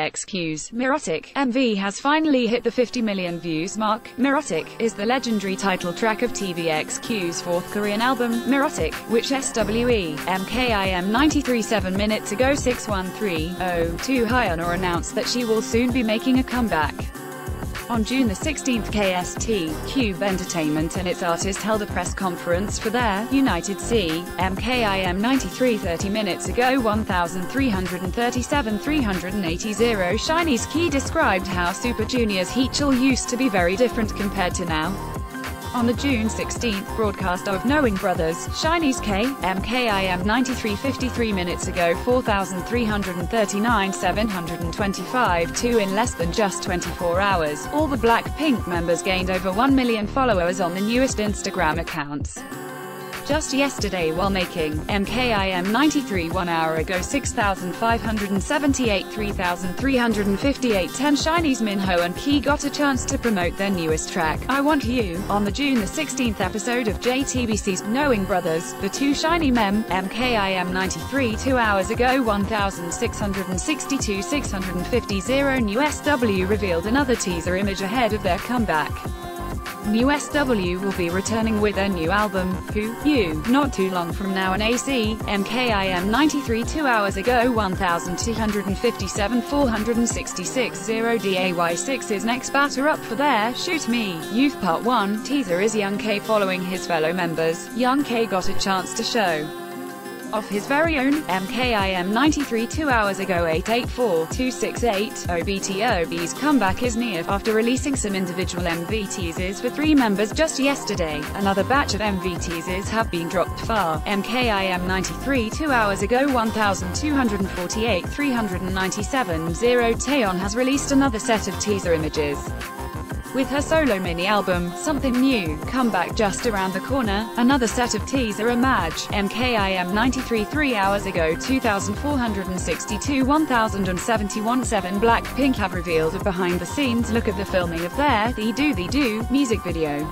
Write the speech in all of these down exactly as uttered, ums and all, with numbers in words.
X Q's Mirotic M V has finally hit the fifty million views mark. Mirotic is the legendary title track of T V X Q's fourth Korean album, Mirotic, which S W E M K I M ninety-three seven minutes ago six one three oh two Hyunwoo announced that she will soon be making a comeback. On June the sixteenth, K S T Cube Entertainment and its artist held a press conference for their United C M K I M ninety-three thirty minutes ago thirteen thirty-seven three eighty. SHINee's Key described how Super Junior's Heechul used to be very different compared to now. On the June sixteenth broadcast of Knowing Brothers, SHINee's K M K I M ninety-three fifty-three minutes ago forty-three thirty-nine seven twenty-five two in less than just twenty-four hours. All the Blackpink members gained over one million followers on the newest Instagram accounts. Just yesterday, while making M K I M ninety-three one hour ago six thousand five hundred seventy-eight three thousand three hundred fifty-eight ten, SHINee's Minho and Key got a chance to promote their newest track, I Want You, on the June the sixteenth episode of J T B C's Knowing Brothers. The two SHINee mem, M K I M ninety-three two hours ago sixteen sixty-two six fifty. New S W revealed another teaser image ahead of their comeback. New S W will be returning with their new album, Who You, not too long from now. An A C M K I M ninety-three two hours ago twelve fifty-seven four sixty-six. zero D A Y six is next batter up for their Shoot Me Youth Part one teaser is Young K. Following his fellow members, Young K got a chance to show off his very own M K I M ninety-three two hours ago eight eighty-four two sixty-eight. O B T O B's comeback is near. After releasing some individual M V teasers for three members just yesterday, another batch of M V teasers have been dropped far. M K I M ninety-three two hours ago twelve forty-eight three ninety-seven. zero Taeyeon has released another set of teaser images with her solo mini-album, Something New, comeback just around the corner. Another set of teaser image, M K I M ninety-three three hours ago two thousand four hundred sixty-two one thousand seventy-one. seven Blackpink have revealed a behind-the-scenes look at the filming of their The Do The Do music video.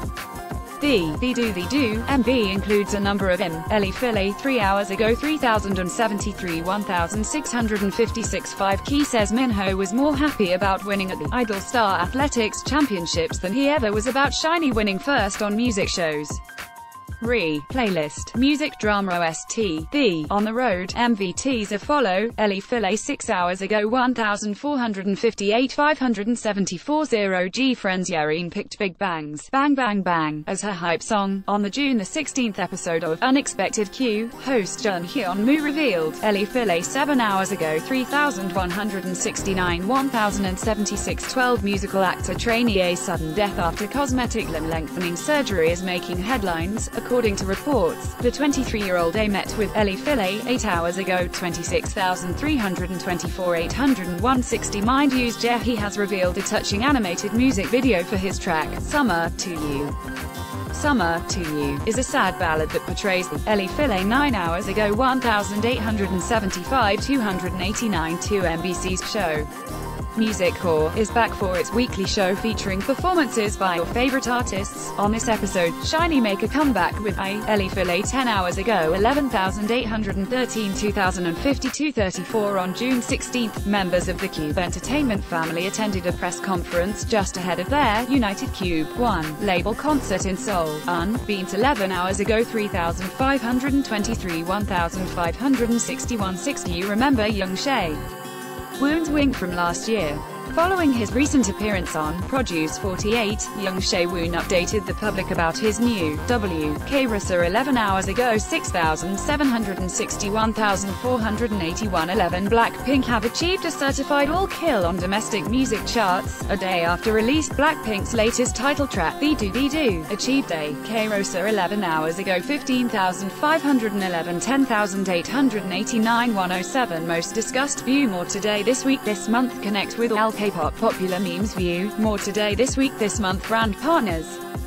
The The Do The Do M V includes a number of M. Ellie File three hours ago three thousand seventy-three one thousand six hundred fifty-six. five Key says Minho was more happy about winning at the Idol Star Athletics Championships than he ever was about SHINee winning first on music shows. Re. Playlist. Music Drama O S T. The On the Road M V teaser follow. Ellie File six hours ago fourteen fifty-eight five seventy-four. zero G Friends. Yareen picked Big Bang's Bang Bang Bang as her hype song. On the June the sixteenth episode of Unexpected Q, host Jun Hyun-moo revealed Ellie File seven hours ago three thousand one hundred sixty-nine one thousand seventy-six. twelve Musical actor trainee A sudden death after cosmetic limb lengthening surgery is making headlines. According to reports, the twenty-three-year-old A met with Ellie File eight hours ago twenty-six thousand three hundred twenty-four eight hundred one sixty. Mind You's He has revealed a touching animated music video for his track, Summer to You. Summer to You is a sad ballad that portrays the Ellie File nine hours ago eighteen seventy-five two eighty-nine. two M B C's show Music Core is back for its weekly show featuring performances by your favorite artists. On this episode, SHINee make a comeback with I, Ellie File ten hours ago eleven thousand eight hundred thirteen two thousand fifty-two thirty-four. On June sixteenth, members of the Cube Entertainment family attended a press conference just ahead of their United Cube one label concert in Seoul. Unbeat eleven hours ago three thousand five hundred twenty-three one thousand five hundred sixty-one sixty. You remember Young Shay Woon's Wink from last year? Following his recent appearance on Produce forty-eight, Young Shay Woon updated the public about his new W K Rasa eleven hours ago six thousand seven hundred sixty one thousand four hundred eighty-one. eleven Blackpink have achieved a certified all-kill on domestic music charts. A day after release, Blackpink's latest title track, The Do The Do, achieved a K Rasa eleven hours ago fifteen thousand five hundred eleven ten thousand eight hundred eighty-nine. one oh seven Most discussed view. More today this week this month. Connect with all K-pop popular memes view. More today this week this month. Brand partners.